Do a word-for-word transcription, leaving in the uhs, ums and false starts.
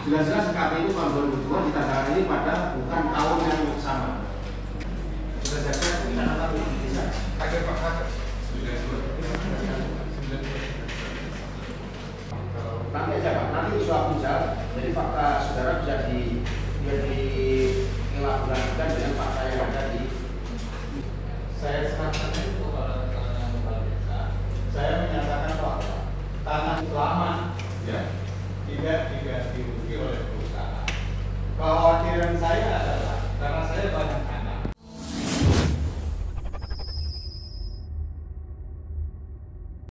Jelas-jelas K P itu tahun dua ribu dua ditandatangani pada bukan tahun yang sama. Sudah saja karena tapi bisa. Ada Pak Hakim. Nanti aja Pak, nanti usul Abdul, jadi fakta saudara bisa di bisa dielaborasikan dengan fakta yang ada di. Saya serahkan itu kepada kepala desa. Saya menyatakan bahwa tanah lama ya tidak diganti rugi oleh perusahaan. Kekhawatiran saya adalah karena saya banyak